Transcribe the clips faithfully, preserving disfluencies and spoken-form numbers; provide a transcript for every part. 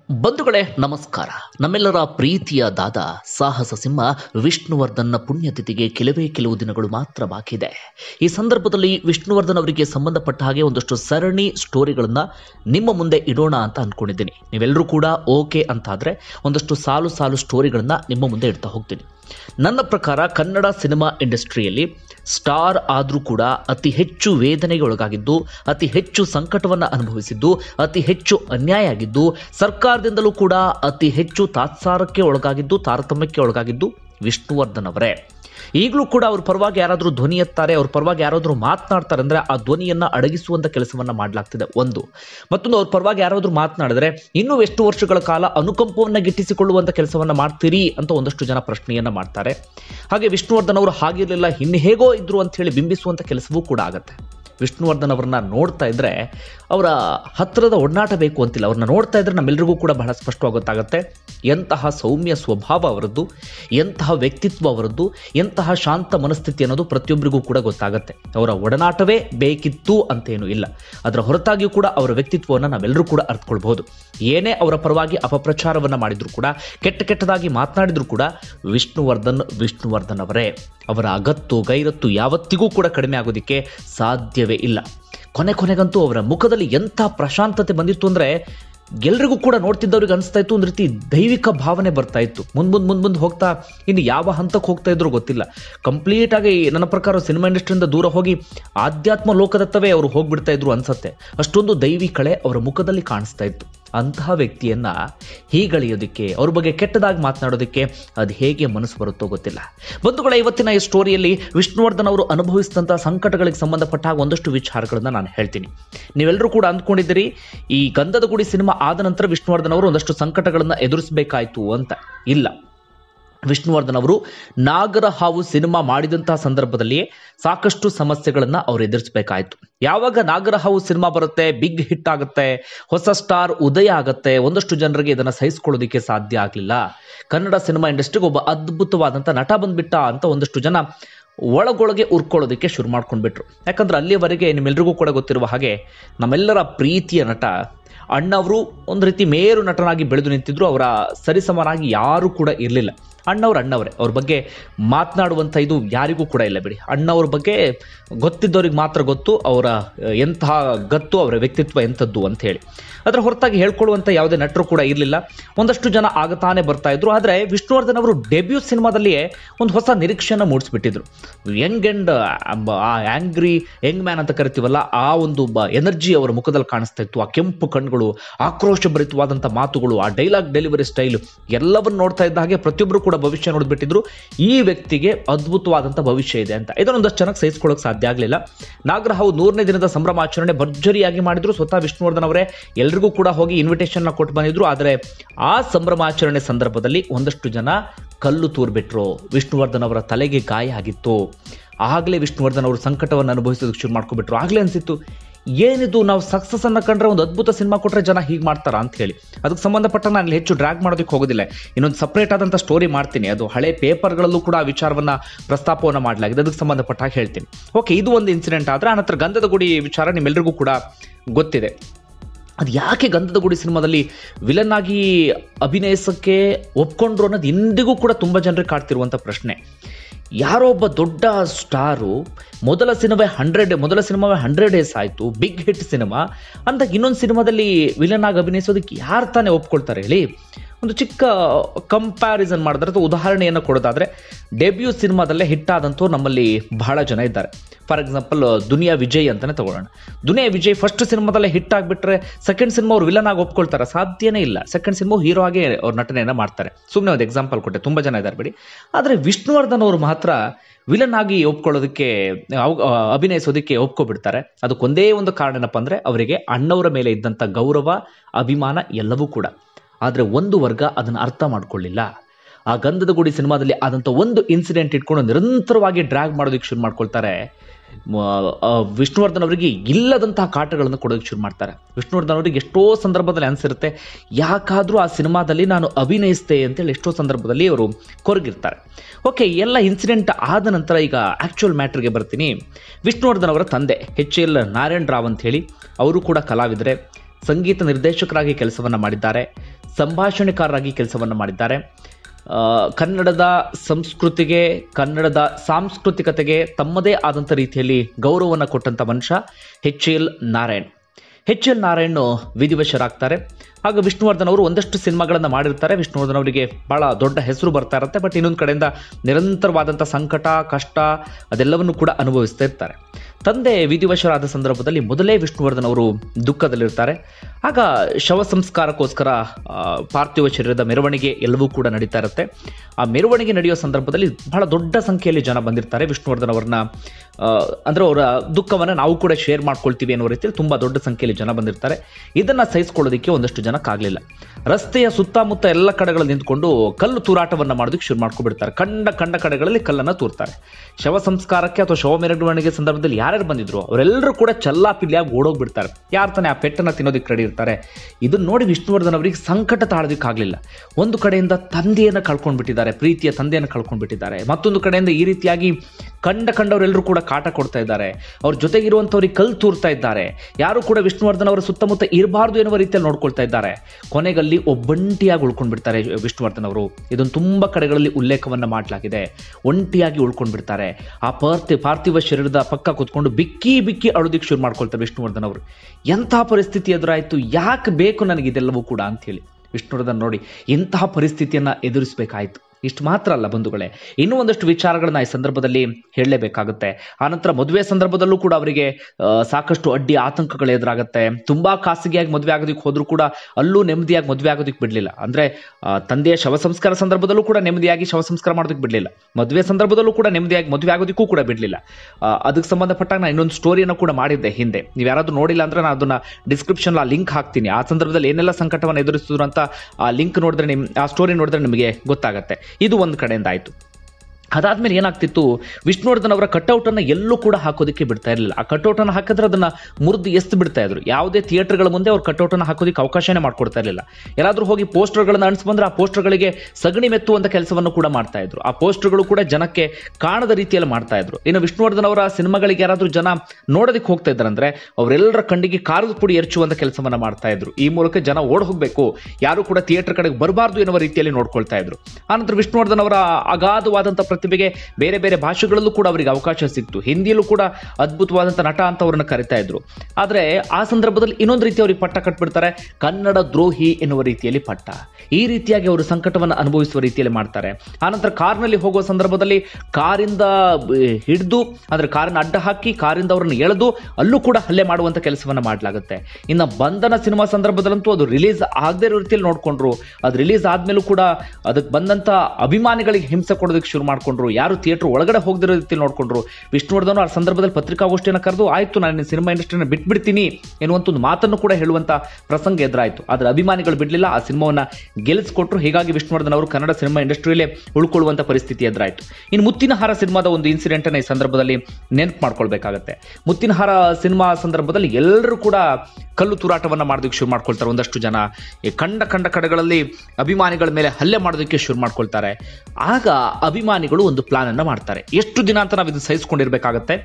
ಬಂಧುಗಳೇ ನಮಸ್ಕಾರ. ನಮ್ಮೆಲ್ಲರ ಪ್ರೀತಿಯ ದಾದ ಸಾಹಸ ಸಿಂಹ ವಿಷ್ಣುವರ್ಧನ್ನ ಪುಣ್ಯತಿಥಿಗೆ ಕೆಲವೇ ಕೆಲವು ದಿನಗಳು ಮಾತ್ರ ಬಾಕಿ ಇದೆ. ಈ ಸಂದರ್ಭದಲ್ಲಿ ವಿಷ್ಣುವರ್ಧನ್ ಅವರಿಗೆ ಸಂಬಂಧಪಟ್ಟ ಹಾಗೆ ಒಂದಷ್ಟು ಸರಣಿ ಸ್ಟೋರಿಗಳನ್ನ ನಿಮ್ಮ ಮುಂದೆ ಇಡೋಣ ಅಂತ ಅಂದ್ಕೊಂಡಿದ್ದೀನಿ. ನೀವೆಲ್ಲರೂ ಕೂಡ ಓಕೆ ಅಂತಾದರೆ ಒಂದಷ್ಟು ಸಾಲು ಸಾಲು ಸ್ಟೋರಿಗಳನ್ನ ನಿಮ್ಮ ಮುಂದೆ ಇಡ್ತಾ ಹೋಗ್ತೀನಿ. ನನ್ನ ಪ್ರಕಾರ ಕನ್ನಡ ಸಿನಿಮಾ ಇಂಡಸ್ಟ್ರಿಯಲ್ಲಿ ಸ್ಟಾರ್ ಆದರೂ ಕೂಡ ಅತಿ ಹೆಚ್ಚು ವೇದನೆಗೆ ಒಳಗಾಗಿದ್ದು, ಅತಿ ಹೆಚ್ಚು ಸಂಕಟವನ್ನು ಅನುಭವಿಸಿದ್ದು, ಅತಿ ಹೆಚ್ಚು ಅನ್ಯಾಯ ಆಗಿದ್ದು, ಸರ್ಕಾರದಿಂದಲೂ ಕೂಡ ಅತಿ ಹೆಚ್ಚು ತಾತ್ಸಾರಕ್ಕೆ ಒಳಗಾಗಿದ್ದು, ತಾರತಮ್ಯಕ್ಕೆ ಒಳಗಾಗಿದ್ದು ವಿಷ್ಣುವರ್ಧನ್ ಅವರೇ. ಈಗಲೂ ಕೂಡ ಅವ್ರ ಪರವಾಗಿ ಯಾರಾದರೂ ಧ್ವನಿ ಎತ್ತಾರೆ, ಅವ್ರ ಪರವಾಗಿ ಯಾರಾದರೂ ಮಾತನಾಡ್ತಾರೆ ಅಂದರೆ ಆ ಧ್ವನಿಯನ್ನು ಅಡಗಿಸುವಂಥ ಕೆಲಸವನ್ನು ಮಾಡಲಾಗ್ತಿದೆ ಒಂದು. ಮತ್ತೊಂದು, ಅವ್ರ ಪರವಾಗಿ ಯಾರಾದರೂ ಮಾತನಾಡಿದ್ರೆ ಇನ್ನೂ ಎಷ್ಟು ವರ್ಷಗಳ ಕಾಲ ಅನುಕಂಪವನ್ನು ಗಿಟ್ಟಿಸಿಕೊಳ್ಳುವಂಥ ಕೆಲಸವನ್ನು ಮಾಡ್ತೀರಿ ಅಂತ ಒಂದಷ್ಟು ಜನ ಪ್ರಶ್ನೆಯನ್ನು ಮಾಡ್ತಾರೆ. ಹಾಗೆ ವಿಷ್ಣುವರ್ಧನ್ ಅವರು ಹಾಗಿರಲಿಲ್ಲ, ಇನ್ನು ಹೇಗೋ ಇದ್ರು ಅಂತ ಹೇಳಿ ಬಿಂಬಿಸುವಂಥ ಕೆಲಸವೂ ಕೂಡ ಆಗುತ್ತೆ. ವಿಷ್ಣುವರ್ಧನ್ ಅವರನ್ನ ನೋಡ್ತಾ ಇದ್ರೆ ಅವರ ಹತ್ತಿರದ ಒಡನಾಟ ಬೇಕು ಅಂತಿಲ್ಲ, ಅವ್ರನ್ನ ನೋಡ್ತಾ ಇದ್ರೆ ನಮ್ಮೆಲ್ಲರಿಗೂ ಕೂಡ ಬಹಳ ಸ್ಪಷ್ಟವಾಗಿ ಗೊತ್ತಾಗುತ್ತೆ ಎಂತಹ ಸೌಮ್ಯ ಸ್ವಭಾವ ಅವರದ್ದು, ಎಂತಹ ವ್ಯಕ್ತಿತ್ವ ಅವರದ್ದು, ಎಂತಹ ಶಾಂತ ಮನಸ್ಥಿತಿ ಅನ್ನೋದು ಪ್ರತಿಯೊಬ್ಬರಿಗೂ ಕೂಡ ಗೊತ್ತಾಗುತ್ತೆ. ಅವರ ಒಡನಾಟವೇ ಬೇಕಿತ್ತು ಅಂತೇನೂ ಇಲ್ಲ. ಅದರ ಹೊರತಾಗಿಯೂ ಕೂಡ ಅವರ ವ್ಯಕ್ತಿತ್ವವನ್ನು ನಾವೆಲ್ಲರೂ ಕೂಡ ಅರ್ಥಕೊಳ್ಬಹುದು. ಏನೇ ಅವರ ಪರವಾಗಿ ಅಪಪ್ರಚಾರವನ್ನು ಮಾಡಿದ್ರು ಕೂಡ, ಕೆಟ್ಟ ಕೆಟ್ಟದಾಗಿ ಮಾತನಾಡಿದ್ರು ಕೂಡ ವಿಷ್ಣುವರ್ಧನ್ ವಿಷ್ಣುವರ್ಧನ್ ಅವರೇ. ಅವರ ಅಗತ್ತು ಗೈರತ್ತು ಯಾವತ್ತಿಗೂ ಕೂಡ ಕಡಿಮೆ ಆಗೋದಕ್ಕೆ ಸಾಧ್ಯವೇ ಇಲ್ಲ. ಕೊನೆ ಕೊನೆಗಂತೂ ಅವರ ಮುಖದಲ್ಲಿ ಎಂಥ ಪ್ರಶಾಂತತೆ ಬಂದಿತ್ತು ಅಂದರೆ ಎಲ್ರಿಗೂ ಕೂಡ ನೋಡ್ತಿದ್ದವ್ರಿಗೆ ಅನಿಸ್ತಾ ಇತ್ತು, ಒಂದು ರೀತಿ ದೈವಿಕ ಭಾವನೆ ಬರ್ತಾ ಇತ್ತು. ಮುಂದೆ ಮುಂದೆ ಮುಂದೆ ಮುಂದೆ ಹೋಗ್ತಾ ಇನ್ನು ಯಾವ ಹಂತಕ್ಕೆ ಹೋಗ್ತಾ ಇದ್ರು ಗೊತ್ತಿಲ್ಲ. ಕಂಪ್ಲೀಟಾಗಿ ನನ್ನ ಪ್ರಕಾರ ಸಿನಿಮಾ ಇಂಡಸ್ಟ್ರಿಯಿಂದ ದೂರ ಹೋಗಿ ಆಧ್ಯಾತ್ಮ ಲೋಕದತ್ತವೇ ಅವರು ಹೋಗ್ಬಿಡ್ತಾ ಇದ್ರು ಅನ್ಸತ್ತೆ. ಅಷ್ಟೊಂದು ದೈವಿ ಕಳೆ ಅವರ ಮುಖದಲ್ಲಿ ಕಾಣಿಸ್ತಾ ಇತ್ತು. ಅಂತಹ ವ್ಯಕ್ತಿಯನ್ನ ಹೀಗಳಿಯೋದಕ್ಕೆ, ಅವ್ರ ಬಗ್ಗೆ ಕೆಟ್ಟದಾಗಿ ಮಾತನಾಡೋದಕ್ಕೆ ಅದು ಹೇಗೆ ಮನಸ್ಸು ಬರುತ್ತೋ ಗೊತ್ತಿಲ್ಲ. ಬಂಧುಗಳ, ಇವತ್ತಿನ ಈ ಸ್ಟೋರಿಯಲ್ಲಿ ವಿಷ್ಣುವರ್ಧನ್ ಅವರು ಅನುಭವಿಸಿದಂಥ ಸಂಕಟಗಳಿಗೆ ಸಂಬಂಧಪಟ್ಟ ಹಾಗೆ ಒಂದಷ್ಟು ವಿಚಾರಗಳನ್ನ ನಾನು ಹೇಳ್ತೀನಿ. ನೀವೆಲ್ಲರೂ ಕೂಡ ಅಂದ್ಕೊಂಡಿದ್ದೀರಿ ಈ ಗಂಧದ ಗುಡಿ ಸಿನಿಮಾ ಆದ ನಂತರ ವಿಷ್ಣುವರ್ಧನ್ ಅವರು ಒಂದಷ್ಟು ಸಂಕಟಗಳನ್ನು ಎದುರಿಸಬೇಕಾಯ್ತು ಅಂತ. ಇಲ್ಲ, ವಿಷ್ಣುವರ್ಧನ್ ಅವರು ನಾಗರಹಾವು ಸಿನಿಮಾ ಮಾಡಿದಂತಹ ಸಂದರ್ಭದಲ್ಲಿಯೇ ಸಾಕಷ್ಟು ಸಮಸ್ಯೆಗಳನ್ನು ಅವರು ಎದುರಿಸಬೇಕಾಯಿತು. ಯಾವಾಗ ನಾಗರಹಾವು ಸಿನಿಮಾ ಬರುತ್ತೆ, ಬಿಗ್ ಹಿಟ್ ಆಗುತ್ತೆ, ಹೊಸ ಸ್ಟಾರ್ ಉದಯ ಆಗುತ್ತೆ, ಒಂದಷ್ಟು ಜನರಿಗೆ ಇದನ್ನು ಸಹಿಸಿಕೊಳ್ಳೋದಕ್ಕೆ ಸಾಧ್ಯ ಆಗಲಿಲ್ಲ. ಕನ್ನಡ ಸಿನಿಮಾ ಇಂಡಸ್ಟ್ರಿಗೆ ಒಬ್ಬ ಅದ್ಭುತವಾದಂಥ ನಟ ಬಂದ್ಬಿಟ್ಟ ಅಂತ ಒಂದಷ್ಟು ಜನ ಒಳಗೊಳಗೆ ಉರ್ಕೊಳ್ಳೋದಕ್ಕೆ ಶುರು ಮಾಡ್ಕೊಂಡ್ಬಿಟ್ರು. ಯಾಕಂದ್ರೆ ಅಲ್ಲಿಯವರೆಗೆ ನಿಮ್ಮೆಲ್ಲರಿಗೂ ಕೂಡ ಗೊತ್ತಿರುವ ಹಾಗೆ ನಮ್ಮೆಲ್ಲರ ಪ್ರೀತಿಯ ನಟ ಅಣ್ಣವರು ಒಂದು ರೀತಿ ಮೇರು ನಟನಾಗಿ ಬೆಳೆದು ನಿಂತಿದ್ರು. ಅವರ ಸರಿಸಮನಾಗಿ ಯಾರೂ ಕೂಡ ಇರಲಿಲ್ಲ. ಅಣ್ಣವ್ರು ಅಣ್ಣವರೇ, ಅವ್ರ ಬಗ್ಗೆ ಮಾತನಾಡುವಂಥ ಇದು ಯಾರಿಗೂ ಕೂಡ ಇಲ್ಲ ಬಿಡಿ. ಅಣ್ಣವ್ರ ಬಗ್ಗೆ ಗೊತ್ತಿದ್ದವ್ರಿಗೆ ಮಾತ್ರ ಗೊತ್ತು ಅವರ ಎಂತಹ ಗತ್ತು, ಅವರ ವ್ಯಕ್ತಿತ್ವ ಎಂಥದ್ದು ಅಂತ ಹೇಳಿ. ಅದರ ಹೊರತಾಗಿ ಹೇಳ್ಕೊಳ್ಳುವಂಥ ಯಾವುದೇ ನಟರು ಕೂಡ ಇರಲಿಲ್ಲ. ಒಂದಷ್ಟು ಜನ ಆಗತಾನೆ ಬರ್ತಾ ಇದ್ರು. ಆದರೆ ವಿಷ್ಣುವರ್ಧನ್ ಅವರು ಡೆಬ್ಯೂ ಸಿನಿಮಾದಲ್ಲಿಯೇ ಒಂದು ಹೊಸ ನಿರೀಕ್ಷೆಯನ್ನು ಮೂಡಿಸ್ಬಿಟ್ಟಿದ್ರು. ಯಂಗ್ ಆ್ಯಂಡ್ ಆ ಆ್ಯಂಗ್ರಿ ಯಂಗ್ ಮ್ಯಾನ್ ಅಂತ ಕರಿತೀವಲ್ಲ, ಆ ಒಂದು ಬ ಎನರ್ಜಿ ಅವರ ಮುಖದಲ್ಲಿ ಕಾಣಿಸ್ತಾ ಇತ್ತು. ಆ ಕೆಂಪು ಕಣ್ಗಳು, ಆಕ್ರೋಶಭರಿತವಾದಂಥ ಮಾತುಗಳು, ಆ ಡೈಲಾಗ್ ಡೆಲಿವರಿ ಸ್ಟೈಲು ಎಲ್ಲವನ್ನು ನೋಡ್ತಾ ಇದ್ದ ಹಾಗೆ ಪ್ರತಿಯೊಬ್ಬರು ಕೂಡ ಭವಿಷ್ಯ ನೋಡಿಬಿಟ್ಟಿದ್ರು, ಈ ವ್ಯಕ್ತಿಗೆ ಅದ್ಭುತವಾದಂಥ ಭವಿಷ್ಯ ಇದೆ ಅಂತ. ಇದನ್ನೊಂದಷ್ಟು ಚೆನ್ನಾಗಿ ಸಹಿಸ್ಕೊಳ್ಳೋಕೆ ಸಾಧ್ಯ ಆಗಲಿಲ್ಲ. ನಾಗರಹಾವು ನೂರನೇ ದಿನದ ಸಂಭ್ರಮಾಚರಣೆ ಭರ್ಜರಿಯಾಗಿ ಮಾಡಿದ್ರು. ಸ್ವತಃ ವಿಷ್ಣುವರ್ಧನ್ ಅವರೇ ಎಲ್ರಿಗೂ ಕೂಡ ಹೋಗಿ ಇನ್ವಿಟೇಷನ್ ಕೊಟ್ಟು ಬಂದಿದ್ರು. ಆದರೆ ಆ ಸಂಭ್ರಮಾಚರಣೆ ಸಂದರ್ಭದಲ್ಲಿ ಒಂದಷ್ಟು ಜನ ಕಲ್ಲು ತೂರ್ಬಿಟ್ರು. ವಿಷ್ಣುವರ್ಧನ್ ಅವರ ತಲೆಗೆ ಗಾಯ ಆಗಿತ್ತು. ಆಗಲೇ ವಿಷ್ಣುವರ್ಧನ್ ಅವರು ಸಂಕಟವನ್ನು ಅನುಭವಿಸೋದಕ್ಕೆ ಶುರು ಮಾಡ್ಕೊಬಿಟ್ರು. ಆಗಲೇ ಅನಿಸಿತ್ತು, ಏನಿದು ನಾವು ಸಕ್ಸಸ್ ಅನ್ನ ಕಂಡ್ರೆ, ಒಂದು ಅದ್ಭುತ ಸಿನಿಮಾ ಕೊಟ್ಟರೆ ಜನ ಹೀಗೆ ಮಾಡ್ತಾರ ಅಂತ ಹೇಳಿ. ಅದಕ್ಕೆ ಸಂಬಂಧಪಟ್ಟ ನಾನು ಹೆಚ್ಚು ಡ್ರ್ಯಾಗ್ ಮಾಡೋದಕ್ಕೆ ಹೋಗೋದಿಲ್ಲ. ಇನ್ನೊಂದು ಸಪ್ರೇಟ್ ಆದಂಥ ಸ್ಟೋರಿ ಮಾಡ್ತೀನಿ. ಅದು ಹಳೆ ಪೇಪರ್ಗಳಲ್ಲೂ ಕೂಡ ಆ ವಿಚಾರವನ್ನ ಪ್ರಸ್ತಾಪವನ್ನು ಮಾಡಲಾಗಿದೆ. ಅದಕ್ಕೆ ಸಂಬಂಧಪಟ್ಟ ಹಾಗೆ ಹೇಳ್ತೀನಿ. ಓಕೆ, ಇದು ಒಂದು ಇನ್ಸಿಡೆಂಟ್ ಆದರೆ ಆನಂತರ ಗಂಧದ ಗುಡಿ ವಿಚಾರ ನಿಮ್ಮೆಲ್ಲರಿಗೂ ಕೂಡ ಗೊತ್ತಿದೆ. ಅದು ಯಾಕೆ ಗಂಧದ ಗುಡಿ ಸಿನಿಮಾದಲ್ಲಿ ವಿಲನ್ ಆಗಿ ಅಭಿನಯಿಸೋಕ್ಕೆ ಒಪ್ಕೊಂಡ್ರು ಅನ್ನೋದು ಇಂದಿಗೂ ಕೂಡ ತುಂಬ ಜನರಿಗೆ ಕಾಡ್ತಿರುವಂಥ ಪ್ರಶ್ನೆ. ಯಾರೋ ಒಬ್ಬ ದೊಡ್ಡ ಸ್ಟಾರು ಮೊದಲ ಸಿನಿಮಾ ಹಂಡ್ರೆಡ್ ಮೊದಲ ಸಿನಿಮಾವೇ ಹಂಡ್ರೆಡ್ ಡೇಸ್ ಆಯಿತು, ಬಿಗ್ ಹಿಟ್ ಸಿನಿಮಾ ಅಂದಾಗ ಇನ್ನೊಂದು ಸಿನಿಮಾದಲ್ಲಿ ವಿಲನ್ ಆಗಿ ಅಭಿನಯಿಸೋದಕ್ಕೆ ಯಾರು ತಾನೇ ಒಪ್ಕೊಳ್ತಾರೆ ಹೇಳಿ? ಒಂದು ಚಿಕ್ಕ ಕಂಪ್ಯಾರಿಸನ್ ಮಾಡಿದ್ರೆ ಅಥವಾ ಉದಾಹರಣೆಯನ್ನು ಕೊಡೋದಾದರೆ, ಡೆಬ್ಯೂ ಸಿನಿಮಾದಲ್ಲೇ ಹಿಟ್ ಆದಂಥವ್ರು ನಮ್ಮಲ್ಲಿ ಬಹಳ ಜನ ಇದ್ದಾರೆ. ಫಾರ್ ಎಕ್ಸಾಂಪಲ್ ದುನಿಯಾ ವಿಜಯ್ ಅಂತಲೇ ತಗೊಳ್ಳೋಣ. ದುನಿಯಾ ವಿಜಯ್ ಫಸ್ಟ್ ಸಿನಿಮಾದಲ್ಲೇ ಹಿಟ್ ಆಗಿಬಿಟ್ರೆ ಸೆಕೆಂಡ್ ಸಿನಿಮಾ ಅವ್ರು ವಿಲನ್ ಆಗಿ ಒಪ್ಕೊಳ್ತಾರೆ? ಸಾಧ್ಯನೇ ಇಲ್ಲ. ಸೆಕೆಂಡ್ ಸಿನಿಮಾ ಹೀರೋ ಆಗಿ ಅವ್ರ ನಟನೆಯನ್ನು ಮಾಡ್ತಾರೆ. ಸುಮ್ಮನೆ ಒಂದು ಎಕ್ಸಾಂಪಲ್ ಕೊಟ್ಟೆ, ತುಂಬ ಜನ ಇದ್ದಾರೆ ಬಿಡಿ. ಆದರೆ ವಿಷ್ಣುವರ್ಧನ್ ಅವರು ಮಾತ್ರ ವಿಲನ್ ಆಗಿ ಒಪ್ಕೊಳ್ಳೋದಕ್ಕೆ, ಅಭಿನಯಿಸೋದಕ್ಕೆ ಒಪ್ಕೊಬಿಡ್ತಾರೆ. ಅದಕ್ಕೊಂದೇ ಒಂದು ಕಾರಣ ಏನಪ್ಪ ಅಂದರೆ ಅವರಿಗೆ ಅಣ್ಣವರ ಮೇಲೆ ಇದ್ದಂಥ ಗೌರವ, ಅಭಿಮಾನ ಎಲ್ಲವೂ ಕೂಡ. ಆದರೆ ಒಂದು ವರ್ಗ ಅದನ್ನು ಅರ್ಥ ಮಾಡ್ಕೊಳ್ಳಿಲ್ಲ. ಆ ಗಂಧದ ಗುಡಿ ಸಿನಿಮಾದಲ್ಲಿ ಆದಂಥ ಒಂದು ಇನ್ಸಿಡೆಂಟ್ ಇಟ್ಕೊಂಡು ನಿರಂತರವಾಗಿ ಡ್ರ್ಯಾಗ್ ಮಾಡೋದಕ್ಕೆ ಶುರು ಮಾಡ್ಕೊಳ್ತಾರೆ. ವಿಷ್ಣುವರ್ಧನ್ ಅವರಿಗೆ ಇಲ್ಲದಂತಹ ಕಾಟಗಳನ್ನು ಕೊಡೋದಕ್ಕೆ ಶುರು ಮಾಡ್ತಾರೆ. ವಿಷ್ಣುವರ್ಧನ್ ಅವರಿಗೆ ಎಷ್ಟೋ ಸಂದರ್ಭದಲ್ಲಿ ಅನಿಸಿರುತ್ತೆ, ಯಾಕಾದರೂ ಆ ಸಿನಿಮಾದಲ್ಲಿ ನಾನು ಅಭಿನಯಿಸ್ತೆ ಅಂತೇಳಿ ಎಷ್ಟೋ ಸಂದರ್ಭದಲ್ಲಿ ಅವರು ಕೊರಗಿರ್ತಾರೆ. ಓಕೆ, ಎಲ್ಲ ಇನ್ಸಿಡೆಂಟ್ ಆದ ನಂತರ ಈಗ ಆ್ಯಕ್ಚುಯಲ್ ಮ್ಯಾಟ್ರಿಗೆ ಬರ್ತೀನಿ. ವಿಷ್ಣುವರ್ಧನ್ ಅವರ ತಂದೆ ಎಚ್ ಎಲ್ ನಾರಾಯಣ್ ರಾವ್ ಅಂತ ಹೇಳಿ, ಅವರು ಕೂಡ ಕಲಾವಿದರೆ, ಸಂಗೀತ ನಿರ್ದೇಶಕರಾಗಿ ಕೆಲಸವನ್ನು ಮಾಡಿದ್ದಾರೆ. ಸಂಭಾಷಣೆಕಾರರಾಗಿ ಕೆಲಸವನ್ನು ಮಾಡಿದ್ದಾರೆ. ಕನ್ನಡದ ಸಂಸ್ಕೃತಿಗೆ, ಕನ್ನಡದ ಸಾಂಸ್ಕೃತಿಕತೆಗೆ ತಮ್ಮದೇ ಆದಂಥ ರೀತಿಯಲ್ಲಿ ಗೌರವವನ್ನು ಕೊಟ್ಟಂಥ ಮನುಷ್ಯ H L Narayan. H L Narayan ವಿಧಿವಶರಾಗ್ತಾರೆ. ಆಗ ವಿಷ್ಣುವರ್ಧನ್ ಅವರು ಒಂದಷ್ಟು ಸಿನಿಮಾಗಳನ್ನು ಮಾಡಿರ್ತಾರೆ. ವಿಷ್ಣುವರ್ಧನ್ ಅವರಿಗೆ ಬಹಳ ದೊಡ್ಡ ಹೆಸರು ಬರ್ತಾ ಇರುತ್ತೆ. ಬಟ್ ಇನ್ನೊಂದು ಕಡೆಯಿಂದ ನಿರಂತರವಾದಂಥ ಸಂಕಟ, ಕಷ್ಟ ಅದೆಲ್ಲವನ್ನು ಕೂಡ ಅನುಭವಿಸ್ತಾ ಇರ್ತಾರೆ. ತಂದೆ ವಿಧಿವಶರಾದ ಸಂದರ್ಭದಲ್ಲಿ ಮೊದಲೇ ವಿಷ್ಣುವರ್ಧನ್ ಅವರು ದುಃಖದಲ್ಲಿರ್ತಾರೆ. ಆಗ ಶವ ಸಂಸ್ಕಾರಕ್ಕೋಸ್ಕರ ಪಾರ್ಥಿವ ಶರೀರದ ಮೆರವಣಿಗೆ ಎಲ್ಲವೂ ಕೂಡ ನಡೀತಾ ಇರುತ್ತೆ. ಆ ಮೆರವಣಿಗೆ ನಡೆಯುವ ಸಂದರ್ಭದಲ್ಲಿ ಬಹಳ ದೊಡ್ಡ ಸಂಖ್ಯೆಯಲ್ಲಿ ಜನ ಬಂದಿರ್ತಾರೆ. ವಿಷ್ಣುವರ್ಧನ್ ಅವರನ್ನ ಅಂದರೆ ಅವರ ದುಃಖವನ್ನು ನಾವು ಕೂಡ ಶೇರ್ ಮಾಡ್ಕೊಳ್ತೀವಿ ಅನ್ನೋ ರೀತಿಯಲ್ಲಿ ತುಂಬ ದೊಡ್ಡ ಸಂಖ್ಯೆಯಲ್ಲಿ ಜನ ಬಂದಿರ್ತಾರೆ. ಇದನ್ನು ಸಹಿಸ್ಕೊಳ್ಳೋದಕ್ಕೆ ಒಂದಷ್ಟು ಜನಕ್ಕಾಗಲಿಲ್ಲ. ರಸ್ತೆಯ ಸುತ್ತಮುತ್ತ ಎಲ್ಲ ಕಡೆಗಳಲ್ಲಿ ನಿಂತ್ಕೊಂಡು ಕಲ್ಲು ತೂರಾಟವನ್ನು ಮಾಡೋದಕ್ಕೆ ಶುರು ಮಾಡ್ಕೊಬಿಡ್ತಾರೆ. ಕಂಡ ಕಂಡ ಕಡೆಗಳಲ್ಲಿ ಕಲ್ಲನ್ನು ತೂರ್ತಾರೆ. ಶವ ಸಂಸ್ಕಾರಕ್ಕೆ ಅಥವಾ ಶವ ಮೆರವಣಿಗೆ ಸಂದರ್ಭದಲ್ಲಿ ಯಾರ್ಯಾರು ಬಂದಿದ್ರು ಅವರೆಲ್ಲರೂ ಕೂಡ ಚಲ್ಲಾಪಿಲ್ಲಿಯಾಗಿ ಓಡೋಗ್ಬಿಡ್ತಾರೆ. ಯಾರು ತಾನೇ ಆ ಪೆಟ್ಟನ್ನು ತಿನ್ನೋದಕ್ಕೆ ರೆಡಿ ಇರ್ತಾರೆ. ಇದನ್ನು ನೋಡಿ ವಿಷ್ಣುವರ್ಧನ್ ಅವರಿಗೆ ಸಂಕಟ ತಾಳೋದಕ್ಕಾಗಲಿಲ್ಲ. ಒಂದು ಕಡೆಯಿಂದ ತಂದೆಯನ್ನು ಕಳ್ಕೊಂಡ್ಬಿಟ್ಟಿದ್ದಾರೆ, ಪ್ರೀತಿಯ ತಂದೆಯನ್ನು ಕಳ್ಕೊಂಡ್ಬಿಟ್ಟಿದ್ದಾರೆ. ಮತ್ತೊಂದು ಕಡೆಯಿಂದ ಈ ರೀತಿಯಾಗಿ ಕಂಡ ಕಂಡವರೆಲ್ಲರೂ ಕೂಡ ಕಾಟ ಕೊಡ್ತಾ ಇದ್ದಾರೆ. ಅವ್ರ ಜೊತೆಗಿರುವಂಥವ್ರಿಗೆ ಕಲ್ಲು ತೂರ್ತಾ ಇದ್ದಾರೆ. ಯಾರು ಕೂಡ ವಿಷ್ಣುವರ್ಧನ್ ಅವರ ಸುತ್ತಮುತ್ತ ಇರಬಾರ್ದು ಎನ್ನುವ ರೀತಿಯಲ್ಲಿ ನೋಡ್ಕೊಳ್ತಾ ಇದ್ದಾರೆ. ಕೊನೆಗಲ್ಲಿ ಒಬ್ಬಂಟಿಯಾಗಿ ಉಳ್ಕೊಂಡ್ಬಿಡ್ತಾರೆ ವಿಷ್ಣುವರ್ಧನ್ ಅವರು. ಇದನ್ನು ತುಂಬ ಕಡೆಗಳಲ್ಲಿ ಉಲ್ಲೇಖವನ್ನು ಮಾಡಲಾಗಿದೆ. ಒಂಟಿಯಾಗಿ ಉಳ್ಕೊಂಡ್ಬಿಡ್ತಾರೆ. ಆ ಪಾರ್ಥಿ ಪಾರ್ಥಿವ ಶರೀರದ ಪಕ್ಕ ಕೂತ್ಕೊಂಡು ಬಿಕ್ಕಿ ಬಿಕ್ಕಿ ಅಳೋದಿಕ್ಕೆ ಶುರು ಮಾಡ್ಕೊಳ್ತಾರೆ ವಿಷ್ಣುವರ್ಧನ್ ಅವರು. ಎಂತಹ ಪರಿಸ್ಥಿತಿ ಎದುರಾಯಿತು, ಯಾಕೆ ಬೇಕು ನನಗಿದೆಲ್ಲವೂ ಕೂಡ ಅಂಥೇಳಿ ವಿಷ್ಣುವರ್ಧನ್ ನೋಡಿ ಇಂತಹ ಪರಿಸ್ಥಿತಿಯನ್ನು ಎದುರಿಸಬೇಕಾಯಿತು. ಇಷ್ಟು ಮಾತ್ರ ಅಲ್ಲ ಬಂಧುಗಳೇ, ಇನ್ನೂ ಒಂದಷ್ಟು ವಿಚಾರಗಳನ್ನ ಈ ಸಂದರ್ಭದಲ್ಲಿ ಹೇಳಲೇಬೇಕಾಗುತ್ತೆ. ಆನಂತರ ಮದುವೆ ಸಂದರ್ಭದಲ್ಲೂ ಕೂಡ ಅವರಿಗೆ ಸಾಕಷ್ಟು ಅಡ್ಡಿ ಆತಂಕಗಳು ಎದುರಾಗುತ್ತೆ. ತುಂಬಾ ಖಾಸಗಿಯಾಗಿ ಮದುವೆ ಆಗೋದಕ್ಕೆ ಹೋದ್ರೂ ಕೂಡ ಅಲ್ಲೂ ನೆಮ್ಮದಿಯಾಗಿ ಮದುವೆ ಆಗೋದಕ್ಕೆ ಬಿಡಲಿಲ್ಲ. ಅಂದ್ರೆ ತಂದೆಯ ಶವ ಸಂಸ್ಕಾರ ಸಂದರ್ಭದಲ್ಲೂ ಕೂಡ ನೆಮ್ಮದಿಯಾಗಿ ಶವ ಸಂಸ್ಕಾರ ಮಾಡೋದಕ್ಕೆ ಬಿಡಲಿಲ್ಲ. ಮದುವೆ ಸಂದರ್ಭದಲ್ಲೂ ಕೂಡ ನೆಮ್ಮದಿಯಾಗಿ ಮದುವೆ ಆಗೋದಕ್ಕೂ ಕೂಡ ಬಿಡಲಿಲ್ಲ. ಅದಕ್ಕೆ ಸಂಬಂಧಪಟ್ಟಾಗ ನಾನು ಇನ್ನೊಂದು ಸ್ಟೋರಿಯನ್ನು ಕೂಡ ಮಾಡಿದ್ದೆ ಹಿಂದೆ. ನೀವು ಯಾರಾದ್ರೂ ನೋಡಿಲ್ಲ ಅಂದ್ರೆ ನಾನು ಅದನ್ನ ಡಿಸ್ಕ್ರಿಪ್ಷನ್ ಆ ಲಿಂಕ್ ಹಾಕ್ತೀನಿ. ಆ ಸಂದರ್ಭದಲ್ಲಿ ಏನೆಲ್ಲ ಸಂಕಟವನ್ನು ಎದುರಿಸಿದ್ರು ಅಂತ ಆ ಲಿಂಕ್ ನೋಡಿದ್ರೆ ನಿಮ್ ಆ ಸ್ಟೋರಿ ನೋಡಿದ್ರೆ ನಿಮಗೆ ಗೊತ್ತಾಗುತ್ತೆ. ಇದು ಒಂದು ಕಡೆಯಿಂದ ಆಯಿತು. ಅದಾದ್ಮೇಲೆ ಏನಾಗ್ತಿತ್ತು, ವಿಷ್ಣುವರ್ಧನ್ ಅವರ ಕಟ್ಔಟ್ ಅನ್ನ ಎಲ್ಲೂ ಕೂಡ ಹಾಕೋದಕ್ಕೆ ಬಿಡ್ತಾ ಇರಲಿಲ್ಲ. ಆ ಕಟ್ಔಟ್ ಅನ್ನು ಹಾಕಿದ್ರೆ ಅದನ್ನ ಮುರಿದು ಎಸ್ತು ಬಿಡ್ತಾ ಇದ್ರು. ಯಾವುದೇ ಥಿಯೇಟರ್ಗಳ ಮುಂದೆ ಅವ್ರ ಕಟ್ಔಟ್ ಅನ್ನು ಹಾಕೋದಕ್ಕೆ ಅವಕಾಶನೇ ಮಾಡ್ಕೊಡ್ತಾ ಇರಲಿಲ್ಲ. ಯಾರಾದ್ರೂ ಹೋಗಿ ಪೋಸ್ಟರ್ಗಳನ್ನ ಅಣಿಸ್ ಬಂದ್ರೆ ಆ ಪೋಸ್ಟರ್ಗಳಿಗೆ ಸಗಣಿ ಮೆತ್ತುವಂತ ಕೆಲಸವನ್ನು ಕೂಡ ಮಾಡ್ತಾ ಇದ್ರು. ಆ ಪೋಸ್ಟರ್ಗಳು ಕೂಡ ಜನಕ್ಕೆ ಕಾಣದ ರೀತಿಯಲ್ಲಿ ಮಾಡ್ತಾ ಇದ್ರು. ಇನ್ನು ವಿಷ್ಣುವರ್ಧನ್ ಅವರ ಸಿನಿಮಾಗಳಿಗೆ ಯಾರಾದ್ರೂ ಜನ ನೋಡೋದಕ್ಕೆ ಹೋಗ್ತಾ ಇದ್ರಂದ್ರೆ ಅವರೆಲ್ಲರ ಕಣ್ಣಿಗೆ ಖಾರದ ಪುಡಿ ಎರಚುವಂತ ಕೆಲಸವನ್ನ ಮಾಡ್ತಾ ಇದ್ರು. ಈ ಮೂಲಕ ಜನ ಓಡ್ ಹೋಗ್ಬೇಕು, ಯಾರು ಕೂಡ ಥಿಯೇಟರ್ ಕಡೆಗೆ ಬರಬಾರ್ದು ಎನ್ನುವ ರೀತಿಯಲ್ಲಿ ನೋಡ್ಕೊಳ್ತಾ ಇದ್ರು. ಆನಂತರ ವಿಷ್ಣುವರ್ಧನ್ ಅವರ ಅಗಾಧವಾದಂತ ಪ್ರತಿಭೆಗೆ ಬೇರೆ ಬೇರೆ ಭಾಷೆಗಳಲ್ಲೂ ಕೂಡ ಅವರಿಗೆ ಅವಕಾಶ ಸಿಕ್ತು. ಹಿಂದಿಯಲ್ಲೂ ಕೂಡ ಅದ್ಭುತವಾದಂಥ ನಟ ಅಂತ ಅವರನ್ನು ಕರಿತಾ ಇದ್ರು. ಆದರೆ ಆ ಸಂದರ್ಭದಲ್ಲಿ ಇನ್ನೊಂದು ರೀತಿ ಅವರಿಗೆ ಪಟ್ಟ ಕಟ್ಬಿಡ್ತಾರೆ, ಕನ್ನಡ ದ್ರೋಹಿ ಎನ್ನುವ ರೀತಿಯಲ್ಲಿ ಪಟ್ಟ. ಈ ರೀತಿಯಾಗಿ ಅವರು ಸಂಕಟವನ್ನು ಅನುಭವಿಸುವ ರೀತಿಯಲ್ಲಿ ಮಾಡ್ತಾರೆ. ಆನಂತರ ಕಾರ್ನಲ್ಲಿ ಹೋಗುವ ಸಂದರ್ಭದಲ್ಲಿ ಕಾರಿಂದ ಹಿಡಿದು ಅಂದ್ರೆ ಕಾರನ್ನ ಅಡ್ಡ ಹಾಕಿ ಕಾರಿಂದ ಅವರನ್ನು ಎಳೆದು ಅಲ್ಲೂ ಕೂಡ ಹಲ್ಲೆ ಮಾಡುವಂತ ಕೆಲಸವನ್ನ ಮಾಡಲಾಗುತ್ತೆ. ಇನ್ನು ಬಂಧನ ಸಿನಿಮಾ ಸಂದರ್ಭದಲ್ಲಂತೂ ಅದು ರಿಲೀಸ್ ಆಗದೇ ಇರೋ ರೀತಿಯಲ್ಲಿ ನೋಡ್ಕೊಂಡ್ರು. ಅದು ರಿಲೀಸ್ ಆದ್ಮೇಲೂ ಕೂಡ ಅದಕ್ಕೆ ಬಂದಂತ ಅಭಿಮಾನಿಗಳಿಗೆ ಹಿಂಸೆ ಕೊಡೋದಕ್ಕೆ ಶುರು ಮಾಡ್ಕೊಂಡ್ರು. ಯಾರು ಥಿಯೇಟರ್ ಒಳಗಡೆ ಹೋಗದಿರೋ ರೀತಿಯಲ್ಲಿ ನೋಡ್ಕೊಂಡ್ರು. ವಿಷ್ಣುವರ್ಧನ್ ಆ ಸಂದರ್ಭದಲ್ಲಿ ಪತ್ರಿಕಾಗೋಷ್ಠಿಯನ್ನು ಕರೆದು ಆಯ್ತು ನಾನು ಸಿನಿಮಾ ಇಂಡಸ್ಟ್ರಿನ ಬಿಟ್ಬಿಡ್ತೀನಿ ಎನ್ನುವಂತ ಒಂದು ಮಾತನ್ನು ಕೂಡ ಹೇಳುವಂತ ಪ್ರಸಂಗ ಎದುರಾಯಿತು. ಆದ್ರೆ ಅಭಿಮಾನಿಗಳು ಬಿಡಲಿಲ್ಲ, ಆ ಸಿನಿಮಾವನ್ನ ಗೆಲ್ಲಿಸಿಕೊಟ್ರು. ಹೀಗಾಗಿ ವಿಷ್ಣುವರ್ಧನ್ ಅವರು ಕನ್ನಡ ಸಿನಿಮಾ ಇಂಡಸ್ಟ್ರಿಯಲ್ಲೇ ಉಳ್ಕೊಳ್ಳುವಂತ ಪರಿಸ್ಥಿತಿ ಎದುರಾಯಿತು. ಇನ್ನು ಮುತ್ತಿನಹಾರ ಸಿನಿಮಾದ ಒಂದು ಇನ್ಸಿಡೆಂಟ್ ಅನ್ನ ಈ ಸಂದರ್ಭದಲ್ಲಿ ನೆನಪು ಮಾಡ್ಕೊಳ್ಬೇಕಾಗತ್ತೆ. ಮುತ್ತಿನಹಾರ ಸಿನಿಮಾ ಸಂದರ್ಭದಲ್ಲಿ ಎಲ್ಲರೂ ಕೂಡ ಕಲ್ಲು ತೂರಾಟವನ್ನ ಮಾಡೋದಕ್ಕೆ ಶುರು ಮಾಡ್ಕೊಳ್ತಾರೆ. ಒಂದಷ್ಟು ಜನ ಕಂಡ ಕಂಡ ಕಡೆಗಳಲ್ಲಿ ಅಭಿಮಾನಿಗಳ ಮೇಲೆ ಹಲ್ಲೆ ಮಾಡೋದಕ್ಕೆ ಶುರು ಮಾಡ್ಕೊಳ್ತಾರೆ. ಆಗ ಅಭಿಮಾನಿಗಳು ಒಂದು ಪ್ಲಾನ್ ಅನ್ನ ಮಾಡ್ತಾರೆ. ಎಷ್ಟು ದಿನ ಅಂತ ನಾವು ಇದನ್ನು ಸಹಿಸಿಕೊಂಡಿರ್ಬೇಕಾಗತ್ತೆ,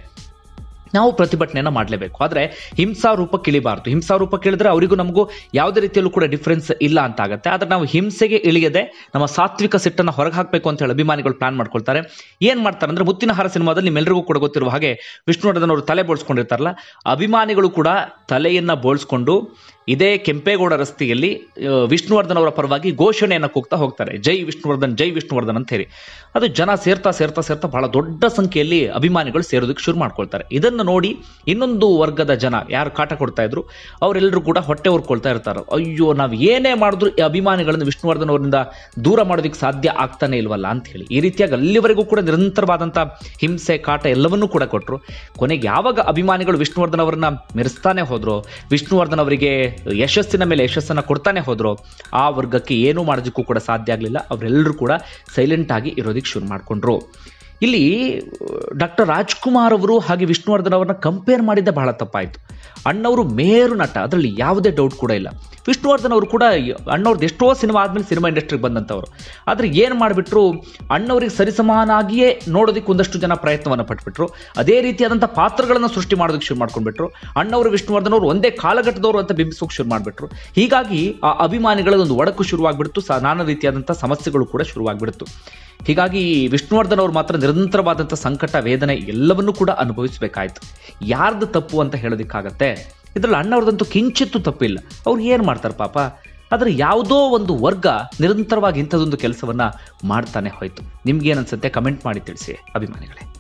ನಾವು ಪ್ರತಿಭಟನೆಯನ್ನು ಮಾಡಲೇಬೇಕು. ಆದರೆ ಹಿಂಸಾ ರೂಪಕ್ಕೆ ಇಳಿಬಾರ್ದು. ಹಿಂಸಾ ರೂಪಕ್ಕೆ ಇಳಿದ್ರೆ ಅವರಿಗೂ ನಮಗೂ ಯಾವುದೇ ರೀತಿಯಲ್ಲೂ ಕೂಡ ಡಿಫ್ರೆನ್ಸ್ ಇಲ್ಲ ಅಂತ ಆಗುತ್ತೆ. ಆದರೆ ನಾವು ಹಿಂಸೆಗೆ ಇಳಿಯದೆ ನಮ್ಮ ಸಾತ್ವಿಕ ಸಿಟ್ಟನ್ನು ಹೊರಗೆ ಹಾಕಬೇಕು ಅಂತ ಹೇಳಿ ಅಭಿಮಾನಿಗಳು ಪ್ಲಾನ್ ಮಾಡ್ಕೊಳ್ತಾರೆ. ಏನ್ ಮಾಡ್ತಾರೆ ಅಂದ್ರೆ ಮುತ್ತಿನಹಾರ ಸಿನಿಮಾದಲ್ಲಿ ನಿಮ್ಮೆಲ್ಲರಿಗೂ ಕೂಡ ಗೊತ್ತಿರುವ ಹಾಗೆ ವಿಷ್ಣುವರ್ಧನ್ ಅವರು ತಲೆ ಬೋಳ್ಸ್ಕೊಂಡಿರ್ತಾರಲ್ಲ, ಅಭಿಮಾನಿಗಳು ಕೂಡ ತಲೆಯನ್ನ ಬೋಳ್ಸ್ಕೊಂಡು ಇದೇ ಕೆಂಪೇಗೌಡ ರಸ್ತೆಯಲ್ಲಿ ವಿಷ್ಣುವರ್ಧನ್ ಅವರ ಪರವಾಗಿ ಘೋಷಣೆಯನ್ನು ಕೂಗ್ತಾ ಹೋಗ್ತಾರೆ, ಜೈ ವಿಷ್ಣುವರ್ಧನ್ ಜೈ ವಿಷ್ಣುವರ್ಧನ್ ಅಂತ ಹೇಳಿ. ಅದು ಜನ ಸೇರ್ತಾ ಸೇರ್ತಾ ಸೇರ್ತಾ ಬಹಳ ದೊಡ್ಡ ಸಂಖ್ಯೆಯಲ್ಲಿ ಅಭಿಮಾನಿಗಳು ಸೇರೋದಕ್ಕೆ ಶುರು ಮಾಡ್ಕೊಳ್ತಾರೆ. ಇದನ್ನು ನೋಡಿ ಇನ್ನೊಂದು ವರ್ಗದ ಜನ ಯಾರು ಕಾಟ ಕೊಡ್ತಾ ಇದ್ರು ಅವರೆಲ್ಲರೂ ಕೂಡ ಹೊಟ್ಟೆ ಹೊರ್ಕೊಳ್ತಾ ಇರ್ತಾರೆ. ಅಯ್ಯೋ, ನಾವು ಏನೇ ಮಾಡಿದ್ರು ಈ ಅಭಿಮಾನಿಗಳನ್ನು ವಿಷ್ಣುವರ್ಧನ್ ಅವರಿಂದ ದೂರ ಮಾಡೋದಕ್ಕೆ ಸಾಧ್ಯ ಆಗ್ತಾನೆ ಇಲ್ವಲ್ಲ ಅಂತ ಹೇಳಿ ಈ ರೀತಿಯಾಗಿ ಅಲ್ಲಿವರೆಗೂ ಕೂಡ ನಿರಂತರವಾದಂಥ ಹಿಂಸೆ ಕಾಟ ಎಲ್ಲವನ್ನೂ ಕೂಡ ಕೊಟ್ಟರು. ಕೊನೆಗೆ ಯಾವಾಗ ಅಭಿಮಾನಿಗಳು ವಿಷ್ಣುವರ್ಧನ್ ಅವರನ್ನ ಮೆರೆಸ್ತಾನೆ ಹೋದ್ರು, ವಿಷ್ಣುವರ್ಧನ್ ಅವರಿಗೆ ಯಶಸ್ಸಿನ ಮೇಲೆ ಯಶಸ್ಸನ್ನ ಕೊಡ್ತಾನೆ ಹೋದ್ರು, ಆ ವರ್ಗಕ್ಕೆ ಏನೂ ಮಾಡೋದಕ್ಕೂ ಕೂಡ ಸಾಧ್ಯ ಆಗಲಿಲ್ಲ. ಅವರೆಲ್ಲರೂ ಕೂಡ ಸೈಲೆಂಟ್ ಆಗಿ ಇರೋದಕ್ಕೆ ಶುರು ಮಾಡ್ಕೊಂಡ್ರು. ಇಲ್ಲಿ ಡಾಕ್ಟರ್ ರಾಜ್ಕುಮಾರ್ ಅವರು ಹಾಗೆ ವಿಷ್ಣುವರ್ಧನ್ ಅವರನ್ನ ಕಂಪೇರ್ ಮಾಡಿದ್ದೆ ಬಹಳ ತಪ್ಪಾಯಿತು. ಅಣ್ಣವರು ಮೇರು ನಟ, ಅದರಲ್ಲಿ ಯಾವುದೇ ಡೌಟ್ ಕೂಡ ಇಲ್ಲ. ವಿಷ್ಣುವರ್ಧನ್ ಅವರು ಕೂಡ ಅಣ್ಣವ್ರದ್ದು ಎಷ್ಟೋ ಸಿನಿಮಾ ಆದಮೇಲೆ ಸಿನಿಮಾ ಇಂಡಸ್ಟ್ರಿಗೆ ಬಂದಂಥವ್ರು. ಆದರೆ ಏನು ಮಾಡಿಬಿಟ್ರು, ಅಣ್ಣವರಿಗೆ ಸರಿಸಮಾನಾಗಿಯೇ ನೋಡೋದಕ್ಕೆ ಒಂದಷ್ಟು ಜನ ಪ್ರಯತ್ನವನ್ನು ಪಟ್ಬಿಟ್ರು. ಅದೇ ರೀತಿಯಾದಂಥ ಪಾತ್ರಗಳನ್ನು ಸೃಷ್ಟಿ ಮಾಡೋದಕ್ಕೆ ಶುರು ಮಾಡ್ಕೊಂಡ್ಬಿಟ್ರು. ಅಣ್ಣವರು ವಿಷ್ಣುವರ್ಧನ್ ಅವರು ಒಂದೇ ಕಾಲಘಟ್ಟದವರು ಅಂತ ಬಿಂಬಿಸೋಕೆ ಶುರು ಮಾಡಿಬಿಟ್ರು. ಹೀಗಾಗಿ ಆ ಅಭಿಮಾನಿಗಳದೊಂದು ಒಡಕು ಶುರುವಾಗ್ಬಿಡ್ತು, ನಾನಾ ರೀತಿಯಾದಂಥ ಸಮಸ್ಯೆಗಳು ಕೂಡ ಶುರುವಾಗ್ಬಿಡ್ತು. ಹೀಗಾಗಿ ವಿಷ್ಣುವರ್ಧನ್ ಅವರು ಮಾತ್ರ ನಿರಂತರವಾದಂಥ ಸಂಕಟ, ವೇದನೆ ಎಲ್ಲವನ್ನೂ ಕೂಡ ಅನುಭವಿಸಬೇಕಾಯ್ತು. ಯಾರ್ದು ತಪ್ಪು ಅಂತ ಹೇಳೋದಕ್ಕಾಗತ್ತೆ? ಇದರಲ್ಲಿ ಅಣ್ಣವ್ರದಂತೂ ಕಿಂಚಿತ್ತೂ ತಪ್ಪಿಲ್ಲ. ಅವ್ರು ಏನು ಮಾಡ್ತಾರೆ ಪಾಪ. ಆದರೆ ಯಾವುದೋ ಒಂದು ವರ್ಗ ನಿರಂತರವಾಗಿ ಇಂಥದ್ದೊಂದು ಕೆಲಸವನ್ನು ಮಾಡ್ತಾನೆ ಹೋಯ್ತು. ನಿಮ್ಗೇನು ಅನ್ಸುತ್ತೆ? ಕಮೆಂಟ್ ಮಾಡಿ ತಿಳಿಸಿ ಅಭಿಮಾನಿಗಳೇ.